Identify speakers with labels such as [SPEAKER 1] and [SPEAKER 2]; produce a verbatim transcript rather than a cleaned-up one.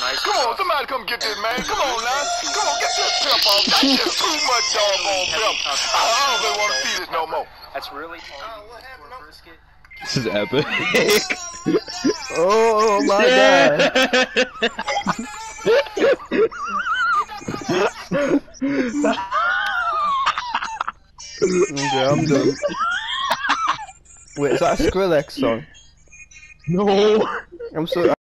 [SPEAKER 1] Nice
[SPEAKER 2] Come on, somebody come get this, man. Come on now. Come on, get this pep off. That's just too much doggone pep. I don't really want to see this no more.
[SPEAKER 1] That's really all you need for a brisket.
[SPEAKER 3] This is epic.
[SPEAKER 4] Oh my god. Okay, I'm done. Wait, is that a Skrillex song?
[SPEAKER 3] No.
[SPEAKER 4] I'm so.